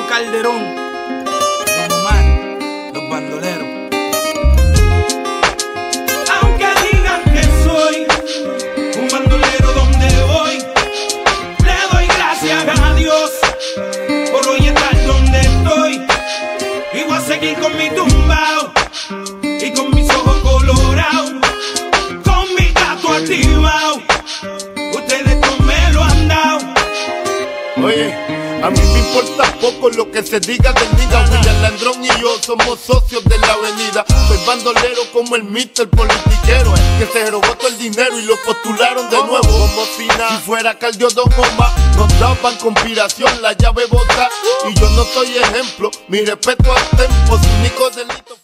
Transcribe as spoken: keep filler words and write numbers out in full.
Tego Calderón, Don Omar, Los Bandoleros. Aunque digan que soy un bandolero donde voy, le doy gracias a Dios por hoy estar donde estoy. Y voy a seguir con mi tumbao y con mis ojos colorados, con mi gato activado. Ustedes no me lo han dado. Oye, a mí me importa poco lo que se diga del nigga. William Landrón y yo somos socios de la avenida. Soy bandolero como el mister politiquero, que se robó todo el dinero y lo postularon de nuevo. Como si nada, si fuera Caldio Don Omar, nos daban conspiración, la llave bota. Y yo no soy ejemplo, mi respeto al tempo, su único delito.